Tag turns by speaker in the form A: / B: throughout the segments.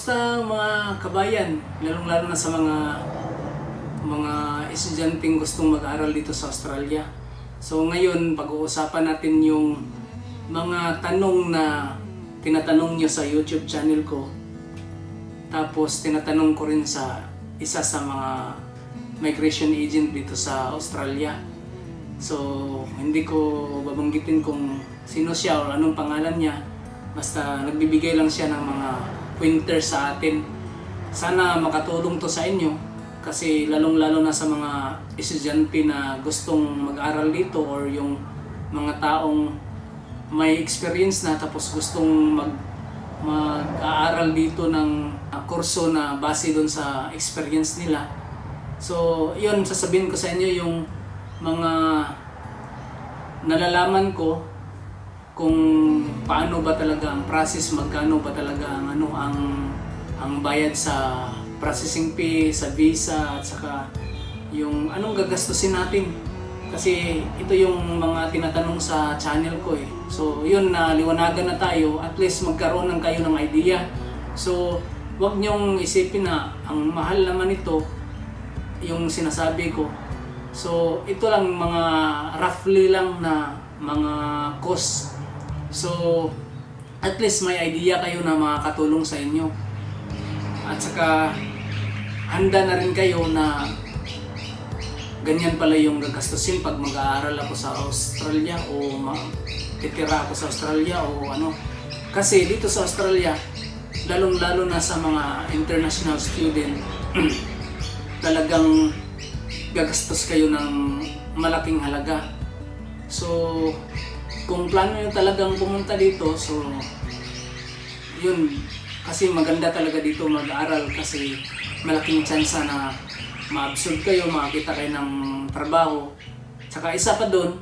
A: Kamusta mga kabayan, lalong-lalo na sa mga estudyanteng gustong mag-aral dito sa Australia. So ngayon, pag-uusapan natin yung mga tanong na tinatanong nyo sa YouTube channel ko. Tapos tinatanong ko rin sa isa sa mga migration agent dito sa Australia. So hindi ko babanggitin kung sino siya o anong pangalan niya. Basta nagbibigay lang siya ng mga pointer sa atin. Sana makatulong to sa inyo kasi lalong-lalo na sa mga estudyante na gustong mag-aral dito or yung mga taong may experience na tapos gustong mag-aaral dito ng kurso na base doon sa experience nila. So, yun, sasabihin ko sa inyo yung mga nalalaman ko kung paano ba talaga ang process, magkano ba talaga ang bayad sa processing fee, sa visa, at saka yung anong gagastusin natin. Kasi ito yung mga tinatanong sa channel ko eh. So yun, na liwanagan na tayo, at least magkaroon ng kayo ng idea. So wag nyong isipin na ang mahal naman ito yung sinasabi ko. So ito lang mga roughly lang na mga cost. So at least may idea kayo na makakatulong sa inyo. At saka handa na rin kayo na ganyan pala yung gagastusin pag mag-aaral ako sa Australia o titira ako sa Australia o ano. Kasi dito sa Australia, lalong-lalo na sa mga international student, talagang gagastos kayo ng malaking halaga. So kung plano nyo talagang pumunta dito, so yun, kasi maganda talaga dito mag-aaral kasi malaking tsansa na ma-absorb kayo, makakita kayo ng trabaho. Tsaka isa pa doon,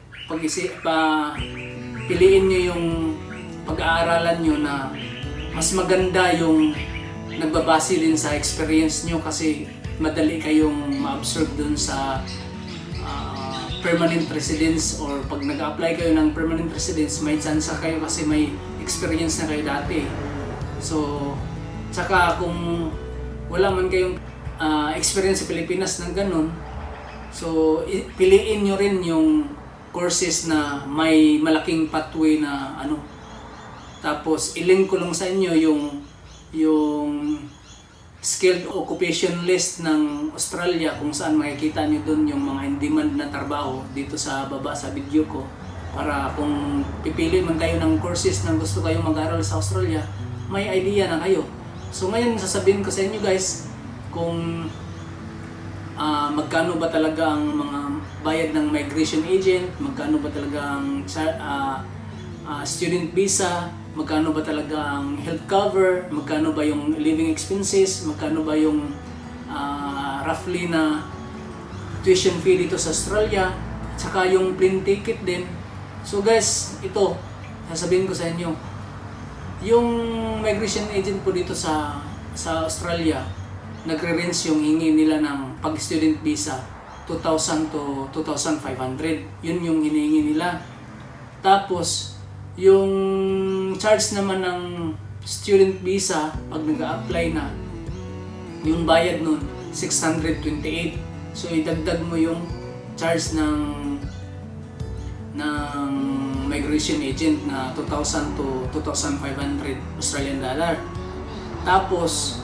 A: piliin nyo yung pag-aaralan nyo na mas maganda yung nagbabase din sa experience nyo kasi madali kayong ma-absorb doon sa permanent residence, or pag nag-apply kayo ng permanent residence, may tsansa kayo kasi may experience na kayo dati. So, tsaka kung wala man kayong experience sa Pilipinas ng ganun, so piliin nyo rin yung courses na may malaking pathway na ano. Tapos ilink ko lang sa inyo yung skilled occupation list ng Australia, kung saan makikita nyo doon yung mga in-demand na trabaho dito sa baba sa video ko, para kung pipili man kayo ng courses na gusto kayong mag-aral sa Australia, may idea na kayo. So ngayon sasabihin ko sa inyo guys kung magkano ba talaga ang mga bayad ng migration agent, magkano ba talaga ang student visa, magkano ba talaga ang health cover, magkano ba yung living expenses, magkano ba yung roughly na tuition fee dito sa Australia, at saka yung plane ticket din. So guys, ito, sasabihin ko sa inyo, yung migration agent po dito sa Australia, nagre-range yung hingi nila ng pag-student visa, 2,000 to 2,500. Yun yung hinihingi nila. Tapos, yung charge naman ng student visa, pag nag-a-apply na, yung bayad nun, 628. So, idagdag mo yung charge ng migration agent na 2,000 to 2,500 Australian dollar. Tapos,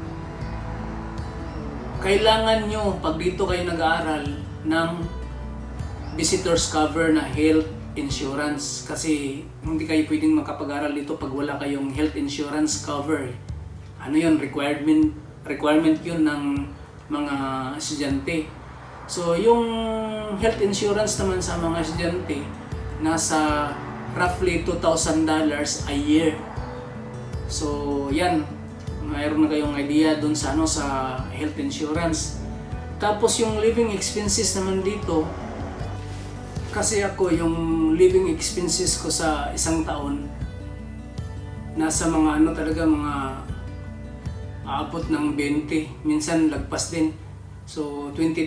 A: kailangan nyo, pag dito kayo nag-aaral, ng visitors cover na health insurance. Kasi hindi kayo pwedeng makapag-aral dito pag wala kayong health insurance cover. Ano yun? Requirement yun ng mga estudyante. So, yung health insurance naman sa mga estudyante, nasa roughly $2,000 a year. So, yan. Mayroon na kayong idea dun sa sa health insurance. Tapos yung living expenses naman dito, kasi ako yung living expenses ko sa isang taon nasa mga talaga mga aabot ng 20, minsan lagpas din. So $20,000.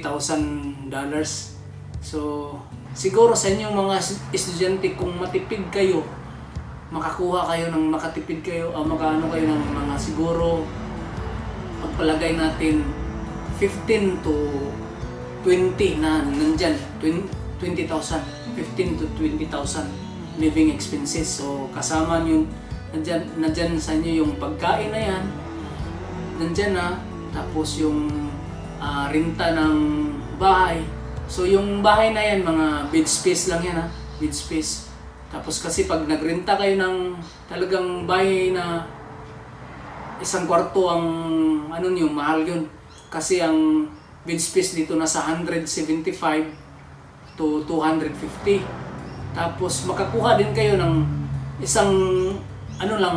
A: So siguro sa inyong mga estudyante, kung matipid kayo makakuha kayo ng makatipid kayo, makaano kayo ng mga siguro pagpalagay natin 15 to 20 na nandyan, 20,000, 15 to 20,000 living expenses. So kasama nyo, nandyan sa inyo yung pagkain na yan, nandyan na, tapos yung renta ng bahay. So yung bahay na yan, mga bed space lang yan, bed space. Tapos kasi pag nagrenta kayo ng talagang bahay na isang kwarto, ang ano nyo, mahal yun. Kasi ang bed space dito nasa 175 to 250. Tapos makakuha din kayo ng isang ano lang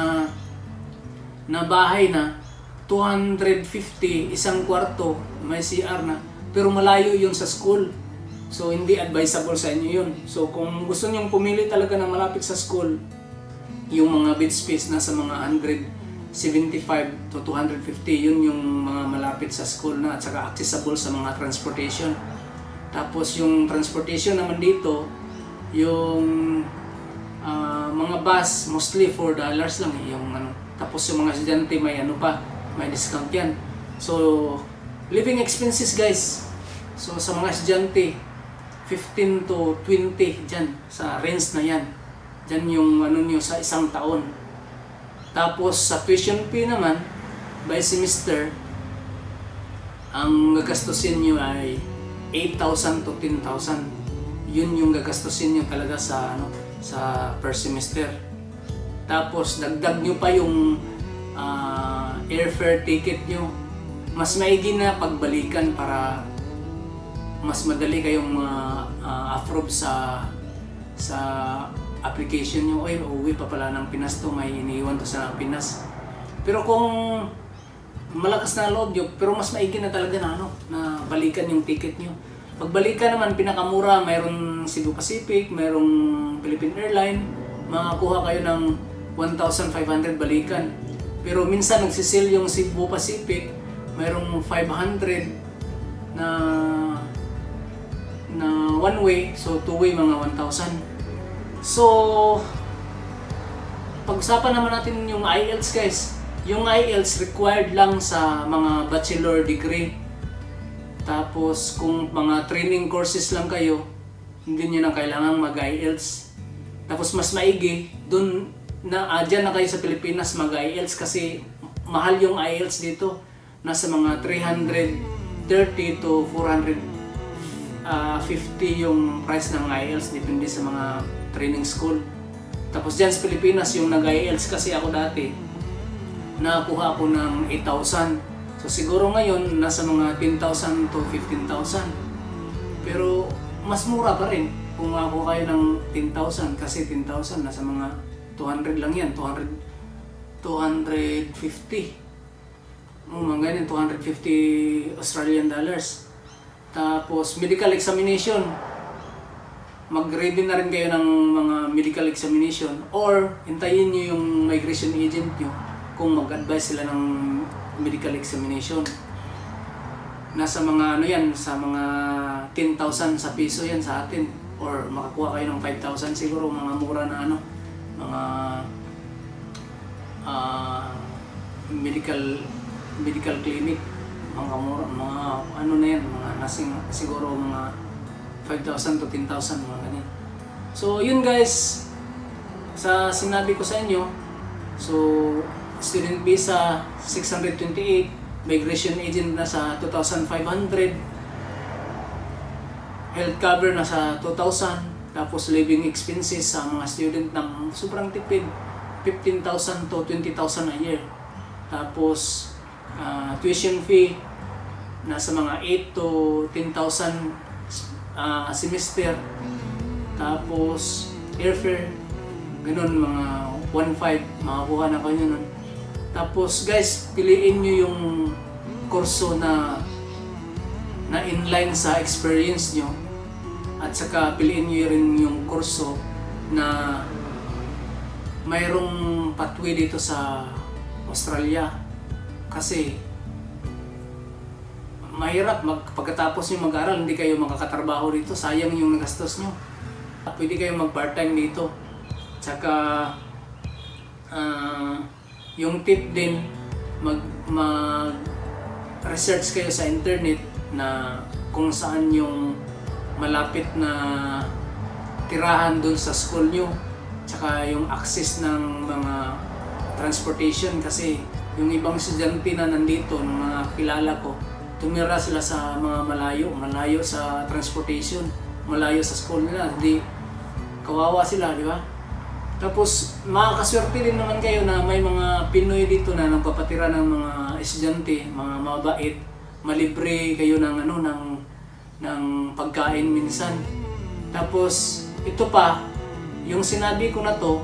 A: na bahay na 250, isang kwarto, may CR na, pero malayo yun sa school. So hindi advisable sa inyo yun. So kung gusto niyo pumili talaga na malapit sa school, yung mga bed space nasa mga 175 to 250, yun yung mga malapit sa school na, at saka accessible sa mga transportation. Tapos yung transportation naman dito, yung mga bus, mostly $4 lang yung ano. Tapos yung mga estudyante may ano pa, may discount yan. So living expenses guys, so sa mga estudyante 15 to 20 dyan, sa range na yan. Dyan yung ano nyo sa isang taon. Tapos sa tuition fee naman, by semester, ang gagastusin nyo ay 8,000 to 10,000. Yun yung gagastusin nyo talaga sa ano, sa per semester. Tapos dagdag nyo pa yung airfare ticket nyo. Mas maigi na pagbalikan para mas madali kayong approve sa application nyo. Oy, uuwi pa pala ng Pinas to, may iniiwan to sa Pinas. Pero kung malakas na loob nyo, pero mas maigi na talaga na, ano, na balikan yung ticket nyo. Pagbalikan naman, pinakamura, mayroon Cebu Pacific, mayroong Philippine Airlines, makakuha kayo ng 1,500 balikan. Pero minsan nagsisil yung Cebu Pacific, mayroong 500 na one way, so two way mga 1,000. So pag-usapan naman natin yung IELTS guys. Yung IELTS required lang sa mga bachelor degree. Tapos kung mga training courses lang kayo, hindi nyo na kailangan mag-IELTS. Tapos mas maigi, dun na dyan na kayo sa Pilipinas mag-IELTS kasi mahal yung IELTS dito. Nasa mga 330 to 450 yung price ng IELTS, depende sa mga training school. Tapos dyan sa Pilipinas, yung nag-IELTS kasi ako dati, nakakuha ako ng 8,000. So siguro ngayon, nasa mga 10,000 to 15,000. Pero mas mura pa rin kung makakuha kayo ng 10,000 kasi 10,000 nasa mga 200 lang yan, 250. Mga ganyan, 250 Australian dollars. Tapos medical examination, mag-ready na rin kayo ng mga medical examination or hintayin nyo yung migration agent nyo kung mag-advise sila ng medical examination. Nasa mga ano yan, sa mga 10,000 sa piso yan sa atin, or makakuha kayo ng 5,000 siguro, mga mura na ano, mga medical clinic, mga mura, mga ano na yan, mga nasing siguro mga 5,000 to 10,000, mga ganyan. So yun guys, sa sinabi ko sa inyo, so student visa 628, migration agent na sa 2,500, health cover na sa 2,000, tapos living expenses sa mga student ng sobrang tipid, 15,000 to 20,000 a year. Tapos tuition fee nasa mga 8 to 10,000 semester. Tapos airfare, ganun, mga 1,500 makakuha na kayo nun. Tapos guys, piliin nyo yung kurso na inline sa experience nyo, at saka piliin nyo rin yung kurso na mayroong pathway dito sa Australia. Kasi mahirap pagkatapos nyo mag-aral, hindi kayo makakatrabaho dito, sayang yung nagastos nyo. Pwede kayo mag part-time dito. Tsaka yung tip din, mag-research kayo sa internet na kung saan yung malapit na tirahan dun sa school nyo, tsaka yung access ng mga transportation, kasi yung ibang estudyante na nandito, ng mga kilala ko, tumira sila sa mga malayo sa transportation, malayo sa school nila, hindi kawawa sila, di ba? Tapos makakaswerte din naman kayo na may mga Pinoy dito na nagpapatira ng mga estudyante, mga mabait, malibre kayo ng ng pagkain minsan. Tapos ito pa, yung sinabi ko na to,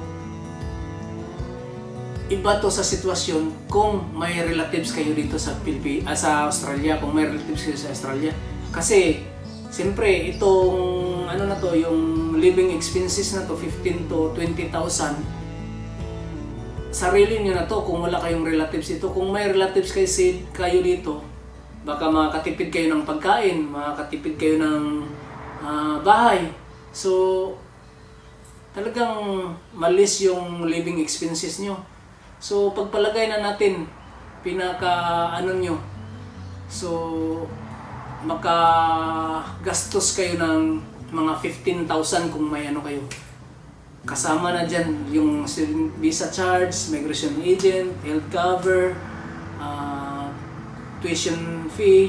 A: iba to sa sitwasyon kung may relatives kayo dito sa sa Australia, kung may relatives kayo sa Australia. Kasi siyempre itong na to, yung living expenses na to, 15 to 20,000, sarili niyo na to kung wala kayong relatives ito. Kung may relatives kayo dito, baka makakatipid kayo ng pagkain, makakatipid kayo ng bahay. So talagang malis yung living expenses nyo. So pagpalagay na natin nyo, so makagastos kayo ng mga 15,000 kung may kayo. Kasama na dyan yung visa charge, migration agent, health cover, tuition fee,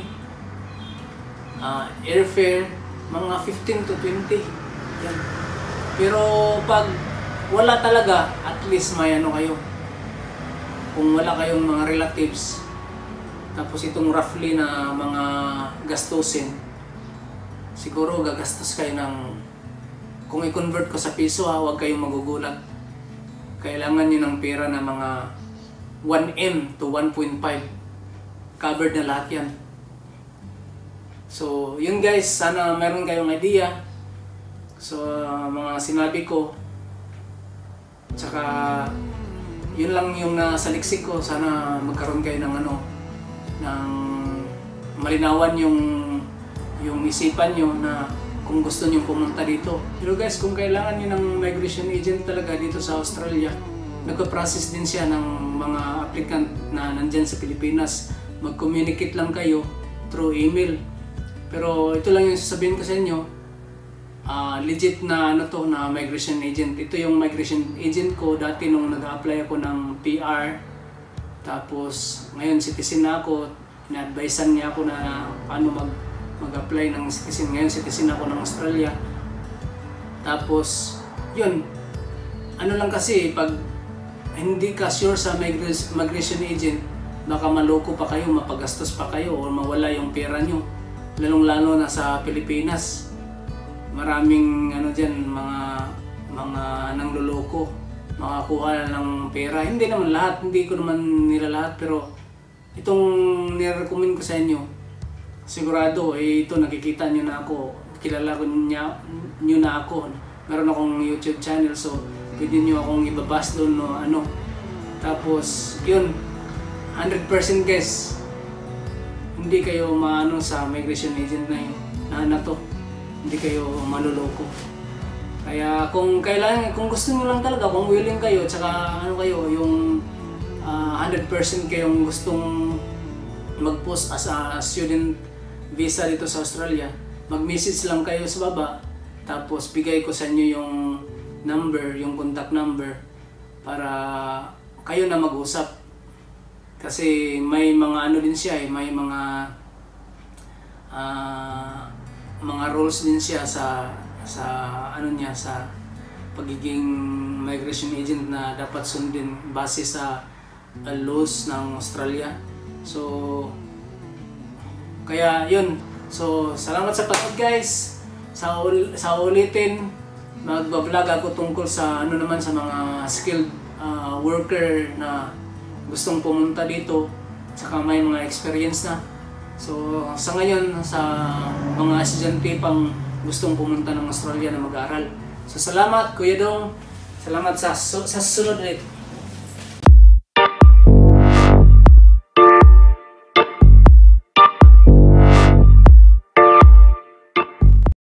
A: airfare, mga 15 to 20. Yan. Pero pag wala talaga, at least may kayo. Kung wala kayong mga relatives, tapos itong roughly na mga gastusin, siguro gagastos kayo ng, kung i-convert ko sa piso huwag kayong magugulat. Kailangan nyo ng pera na mga 1M to 1.5. Covered na lahat yan. So yun guys, sana meron kayong idea. So mga sinabi ko, tsaka yun lang yung nasa liksik ko. Sana magkaroon kayo ng ng malinawan yung isipan nyo na kung gusto nyo pumunta dito. Pero guys, kung kailangan nyo ng migration agent talaga dito sa Australia, nagpa-process din siya ng mga applicant na nandyan sa Pilipinas. Mag-communicate lang kayo through email. Pero ito lang yung sasabihin ko sa inyo, legit na na migration agent. Ito yung migration agent ko dati nung nag-apply ako ng PR. Tapos ngayon citizen na ako. Na-advisean niya ako na paano mag-apply ng citizen. Ngayon citizen ako ng Australia. Tapos yun, lang kasi pag hindi ka sure sa migration agent, baka maloko pa kayo, mapagastos pa kayo, o mawala yung pera nyo. Lalong-lalo na sa Pilipinas. Maraming dyan, mga nangloloko, makakuha ng pera. Hindi naman lahat, hindi ko naman nila lahat, pero itong nirecommend ko sa inyo, sigurado ito nakikita nyo na ako, kilala ko nyo na ako. Meron akong YouTube channel, so pwede nyo akong ibabas doon Tapos yun, 100% guys, hindi kayo maano sa migration agent na yun na to. Hindi kayo maluloko. Kaya kung kailangan, kung gusto niyo lang talaga, kung willing kayo, tsaka kayo, yung 100% kayong gustong mag-post as a student visa dito sa Australia, mag-message lang kayo sa baba, tapos bigay ko sa inyo yung number, yung contact number, para kayo na mag-usap. Kasi may mga din siya may mga rules din siya sa niya, sa pagiging migration agent na dapat sundin base sa laws ng Australia. So kaya yun. So salamat sa panood guys. Sa ulitin, magba-vlog ako tungkol sa naman sa mga skilled worker na gustong pumunta dito, saka may mga experience na. So sa ngayon, sa mga estudyante pang gustong pumunta ng Australia na mag-aaral. So salamat Kuya Dong. Salamat sa susunod ulit.